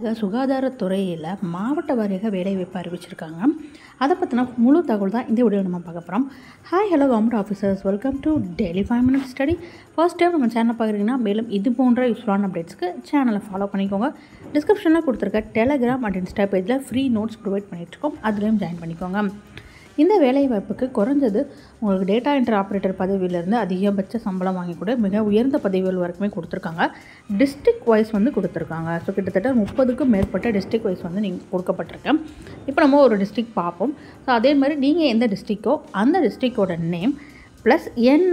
சுகாதாரத்துறையில் மாவட்ட வாரியாக வேலைவாய்ப்பு அறிவிச்சிருக்காங்க. அதை பற்றின முழு தகவல் தான் இந்த வீடியோ நம்ம பார்க்க போகிறோம். Hi hello government officers, welcome to daily 5 minutes study. First time நம்ம சேனல் பார்க்குறீங்கன்னா மேலும் இது போன்ற யூஸ்ஃபுல்லான அப்டேட்ஸ்க்கு சேனலை ஃபாலோ பண்ணிக்கோங்க. டிஸ்கிரிப்ஷனில் கொடுத்துருக்க டெலகிராம் அண்ட் இன்ஸ்டா பேஜில் ஃப்ரீ நோட்ஸ் ப்ரொவைட் பண்ணிகிட்ருக்கோம், அதுலேயும் ஜாயின் பண்ணிக்கோங்க. இந்த வேலைவாய்ப்புக்கு குறைஞ்சது உங்களுக்கு டேட்டா என்ட்ரி ஆப்ரேட்டர் பதவியிலேருந்து அதிகபட்ச சம்பளம் வாங்கிக்கூட மிக உயர்ந்த பதவிகள் வரைக்குமே கொடுத்துருக்காங்க. டிஸ்ட்ரிக்ட் வைஸ் கொடுத்துருக்காங்க. ஸோ கிட்டத்தட்ட 30க்கும் மேற்பட்ட டிஸ்ட்ரிக்ட் வைஸ் நீங்கள் கொடுக்கப்பட்டிருக்கேன். இப்போ நம்ம ஒரு டிஸ்ட்ரிக்ட் பார்ப்போம். ஸோ அதே மாதிரி நீங்கள் எந்த டிஸ்ட்ரிக்டோ அந்த டிஸ்ட்ரிக்டோட நேம் ப்ளஸ்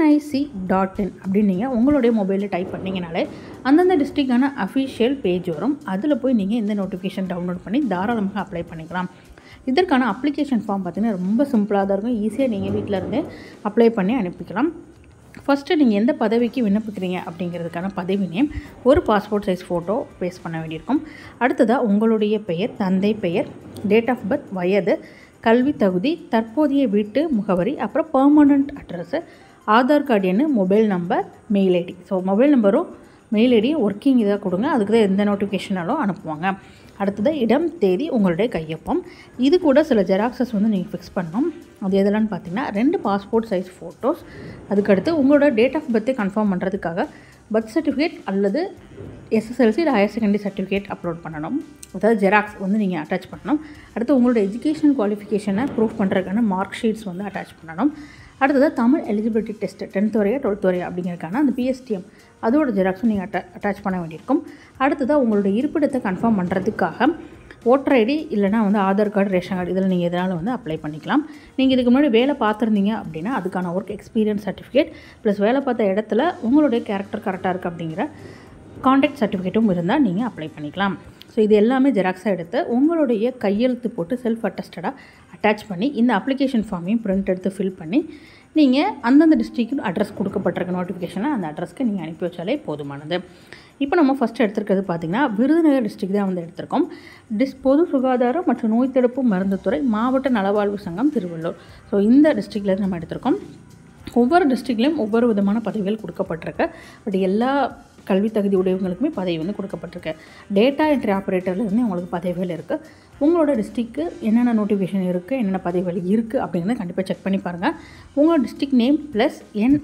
nic.in அப்படின்னு நீங்கள் உங்களுடைய மொபைலில் டைப் பண்ணிங்கனாலே அந்தந்த டிஸ்ட்ரிக்டான அஃபிஷியல் பேஜ் வரும். அதில் போய் நீங்கள் இந்த நோட்டிஃபிகேஷன் டவுன்லோட் பண்ணி தாராளமாக அப்ளை பண்ணிக்கலாம். இதற்கான அப்ளிகேஷன் ஃபார்ம் பார்த்திங்கன்னா ரொம்ப சிம்பிளாக தான் இருக்கும். ஈஸியாக நீங்கள் வீட்டில் இருந்தே அப்ளை பண்ணி அனுப்பிக்கலாம். ஃபஸ்ட்டு நீங்கள் எந்த பதவிக்கு விண்ணப்பிக்கிறீங்க அப்படிங்கிறதுக்கான பதவி நேம், ஒரு பாஸ்போர்ட் சைஸ் ஃபோட்டோ பேஸ்ட் பண்ண வேண்டியிருக்கும். அடுத்ததாக உங்களுடைய பெயர், தந்தை பெயர், டேட் ஆஃப் பர்த், வயது, கல்வி தகுதி, தற்போதைய வீட்டு முகவரி, அப்புறம் பெர்மனண்ட் அட்ரஸ்ஸு, ஆதார் கார்டு எண், mobile number, mail ID. So mobile நம்பரும் மெயில் ஐடியும் ஒர்க்கிங் இதாக கொடுங்க. அதுக்கு தான் எந்த நோட்டிஃபிகேஷனாலும் அனுப்புவாங்க. அடுத்தது இடம், தேதி, உங்களுடைய கையொப்பம். இது கூட சில ஜெராக்ஸஸ் நீங்கள் ஃபிக்ஸ் பண்ணணும். அது எதெல்லாம் பார்த்தீங்கன்னா 2 பாஸ்போர்ட் சைஸ் ஃபோட்டோஸ், அதுக்கடுத்து உங்களோட டேட் ஆஃப் பர்த்தை கன்ஃபார்ம் பண்ணுறதுக்காக பர்த் சர்டிஃபிகேட் அல்லது SSLC இல்லை ஹையர் செகண்டரி சர்டிஃபிகேட் அப்லோட் பண்ணணும். அதாவது ஜெராக்ஸ் நீங்கள் அட்டாச் பண்ணணும். அடுத்து உங்களோட எஜுகேஷன் குவாலிஃபிகேஷனை ப்ரூஃப் பண்ணுறதுக்கான மார்க் ஷீட்ஸ் அட்டாச் பண்ணணும். அடுத்தது தமிழ் எலிஜிபிலிட்டி டெஸ்ட்டு 10th வரையா 12th வரையா அப்படிங்கிறதுக்கான அந்த PSTM அதோட ஜெராக்ஸும் நீங்கள் அட்டாச் பண்ண வேண்டியிருக்கும். அடுத்ததாக உங்களுடைய இருப்பிடத்தை கன்ஃபார்ம் பண்ணுறதுக்காக ஓட்டர் ஐடி இல்லைனா ஆதார் கார்டு, ரேஷன் கார்டு இதில் நீங்கள் எதனாலும் அப்ளை பண்ணிக்கலாம். நீங்கள் இதுக்கு முன்னாடி வேலை பார்த்துருந்தீங்க அப்படின்னா அதுக்கான ஒர்க் எக்ஸ்பீரியன்ஸ் சர்டிஃபிகேட் ப்ளஸ் வேலை பார்த்த இடத்துல உங்களுடைய கேரக்டர் கரெக்டாக இருக்குது அப்படிங்கிற கான்டாக்ட் சர்டிஃபிகேட்டும் இருந்தால் நீங்கள் அப்ளை பண்ணிக்கலாம். ஸோ இது எல்லாமே ஜெராக்ஸாக எடுத்து உங்களுடைய கையெழுத்து போட்டு செல்ஃப் அட்டஸ்டடாக அட்டாச் பண்ணி இந்த அப்ளிகேஷன் ஃபார்மையும் பிரிண்ட் எடுத்து ஃபில் பண்ணி நீங்கள் அந்தந்த டிஸ்ட்ரிக்ட் அட்ரஸ் கொடுக்கப்பட்டிருக்க நோட்டிஃபிகேஷனை அந்த அட்ரஸ்க்கு நீங்கள் அனுப்பி வச்சாலே போதுமானது. இப்போ நம்ம ஃபஸ்ட்டு எடுத்துருக்கிறது பார்த்திங்கன்னா விருதுநகர் டிஸ்ட்ரிக்ட் தான் எடுத்திருக்கோம். பொது சுகாதாரம் மற்றும் நோய் தடுப்பு மருந்துத்துறை மாவட்ட நலவாழ்வு சங்கம் திருவள்ளூர். ஸோ இந்த டிஸ்ட்ரிக்ட்லேருந்து நம்ம எடுத்திருக்கோம். ஒவ்வொரு டிஸ்ட்ரிக்ட்லேயும் ஒவ்வொரு விதமான பதவிகள் கொடுக்கப்பட்டிருக்கு. பட் எல்லா கல்வி தகுதி உடையவங்களுக்குமே பதவி கொடுக்கப்பட்டிருக்கு. டேட்டா என்ட்ரி ஆப்ரேட்டர்லேருந்து உங்களுக்கு பதவிகள் இருக்குது. உங்களோட டிஸ்ட்ரிக்ட்டு என்னென்ன நோட்டிஃபிகேஷன் இருக்குது, என்னென்ன பதவிகள் இருக்குது அப்படிங்கிறத கண்டிப்பாக செக் பண்ணி பாருங்கள். உங்களோட டிஸ்ட்ரிக்ட் நேம் ப்ளஸ்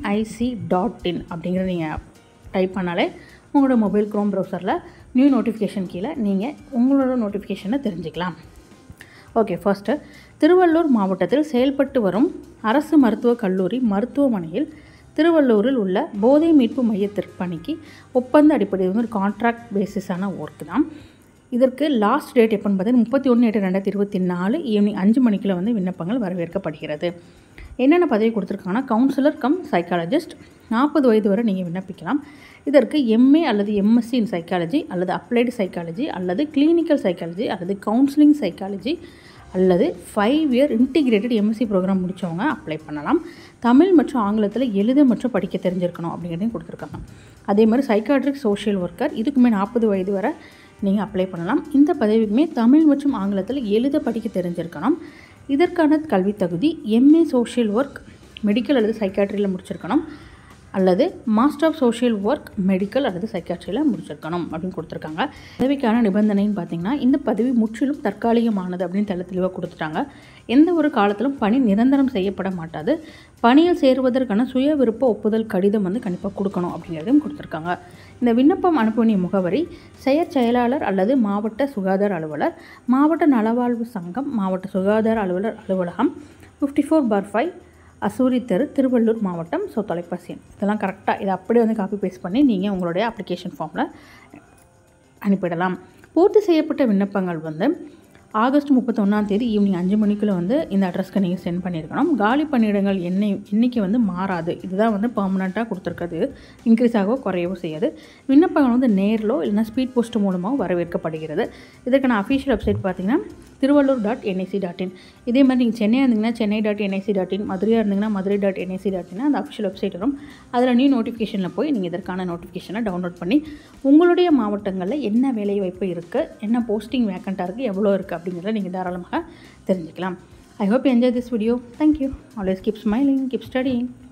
nic.in அப்படிங்கிறத நீங்கள் டைப் பண்ணாலே உங்களோட மொபைல் க்ரோம் ப்ரௌசரில் நியூ நோட்டிஃபிகேஷன் கீழே நீங்கள் உங்களோட நோட்டிஃபிகேஷனை தெரிஞ்சுக்கலாம். ஓகே, ஃபர்ஸ்ட்டு திருவள்ளூர் மாவட்டத்தில் செயல்பட்டு வரும் அரசு மருத்துவக் கல்லூரி மருத்துவமனையில் திருவள்ளூரில் உள்ள போதை மீட்பு மையத்திற்கு பணிக்கு ஒப்பந்த அடிப்படையில் ஒரு கான்ட்ராக்ட் பேசிஸான ஒர்க் தான். இதற்கு லாஸ்ட் டேட் எப்போன்னு பார்த்தீங்கன்னா 31/8/2024 ஈவினிங் 5 மணிக்குள்ள விண்ணப்பங்கள் வரவேற்கப்படுகிறது. என்னென்ன பதவி கொடுத்துருக்காங்கன்னா கவுன்சிலர் கம் சைக்காலஜிஸ்ட், 40 வயது வரை நீங்கள் விண்ணப்பிக்கலாம். இதற்கு MA அல்லது MSc இன் சைக்காலஜி அல்லது அப்ளைடு சைக்காலஜி அல்லது கிளினிக்கல் சைக்காலஜி அல்லது கவுன்சிலிங் சைக்காலஜி அல்லது 5 இயர் இன்டிகிரேட்டட் MSc ப்ரோக்ராம் முடித்தவங்க அப்ளை பண்ணலாம். தமிழ் மற்றும் ஆங்கிலத்தில் எழுத மற்றும் படிக்க தெரிஞ்சிருக்கணும் அப்படிங்கிறதையும் கொடுத்துருக்காங்க. அதே மாதிரி சைக்காட்ரிக் சோஷியல் ஒர்க்கர், இதுக்குமே 40 வயது வரை நீங்கள் அப்ளை பண்ணலாம். இந்த பதவிக்குமே தமிழ் மற்றும் ஆங்கிலத்தில் எழுத படிக்க தெரிஞ்சிருக்கணும். இதற்கான கல்வி தகுதி MA சோஷியல் ஒர்க் மெடிக்கல் அல்லது சைக்காட்ரியில் முடிச்சிருக்கணும் அல்லது master of social work medical அல்லது சைக்காட்ரியில் முடிச்சிருக்கணும் அப்படின்னு கொடுத்துருக்காங்க. பதவிக்கான நிபந்தனைன்னு பார்த்திங்கன்னா இந்த பதவி முற்றிலும் தற்காலிகமானது அப்படின்னு தெளிவாக கொடுத்துட்டாங்க. எந்த ஒரு காலத்திலும் பணி நிரந்தரம் செய்யப்பட மாட்டாது. பணியில் சேருவதற்கான சுய விருப்ப ஒப்புதல் கடிதம் கண்டிப்பாக கொடுக்கணும் அப்படிங்கிறதையும் கொடுத்துருக்காங்க. இந்த விண்ணப்பம் அனுப்பக்கூடிய முகவரி செயலாளர் அல்லது மாவட்ட சுகாதார அலுவலர், மாவட்ட நலவாழ்வு சங்கம், மாவட்ட சுகாதார அலுவலர் அலுவலகம், 54/5 அசூரி தெரு, திருவள்ளூர் மாவட்டம். ஸோ தொலைபேசி எண் இதெல்லாம் கரெக்டாக இதை அப்படியே காப்பி பேஸ்ட் பண்ணி நீங்கள் உங்களுடைய அப்ளிகேஷன் ஃபார்மில் அனுப்பிடலாம். பூர்த்தி செய்யப்பட்ட விண்ணப்பங்கள் ஆகஸ்ட் 31 ஈவினிங் 5 மணிக்குள்ளே இந்த அட்ரஸ்க்கு நீங்கள் சென்ட் பண்ணியிருக்கணும். காலி பணியிடங்கள் எண்ணிக்கை மாறாது. இதுதான் பெர்மனண்ட்டாக கொடுத்துருக்கிறது. இன்க்ரீஸ் ஆகவோ குறையவோ செய்யாது. விண்ணப்பங்கள் நேரிலோ இல்லைனா ஸ்பீட் போஸ்ட் மூலமாக வரவேற்கப்படுகிறது. இதற்கான அஃபிஷியல் வெப்சைட் பார்த்திங்கன்னா திருவள்ளூர்.nic.in. இதே மாதிரி நீங்கள் சென்னையாக இருந்தீங்கன்னா chennai.nic.in, மதுரையாக இருந்தீங்கன்னா madurai.nic.in அந்த அஃபிஷியல் வெப்சைட் வரும். அதில் நியூ நோட்டிஃபிகேஷனில் போய் நீங்கள் இதற்கான நோட்டிஃபிகேஷனை டவுன்லோட் பண்ணி உங்களுடைய மாவட்டங்களில் என்ன வேலை வாய்ப்பு இருக்குது, என்ன போஸ்டிங் வேக்கண்ட்டாக இருக்குது, எவ்வளோ இருக்குது அப்படிங்கிறத நீங்கள் தாராளமாக தெரிஞ்சுக்கலாம். I hope you enjoyed this video. Thank you. Always keep smiling, keep studying.